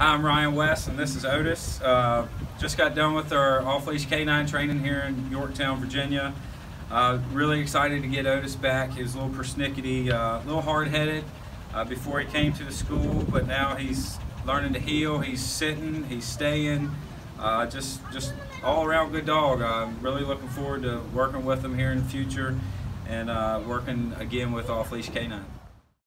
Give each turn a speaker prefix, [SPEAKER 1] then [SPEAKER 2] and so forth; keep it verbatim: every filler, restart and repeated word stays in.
[SPEAKER 1] Hi, I'm Ryan West, and this is Otis. Uh, just got done with our off-leash canine training here in Yorktown, Virginia. Uh, really excited to get Otis back. He was a little persnickety, uh, a little hard-headed uh, before he came to the school, but now he's learning to heel. He's sitting, he's staying. Uh, just, just all-around good dog. I'm really looking forward to working with him here in the future and uh, working again with off-leash canine.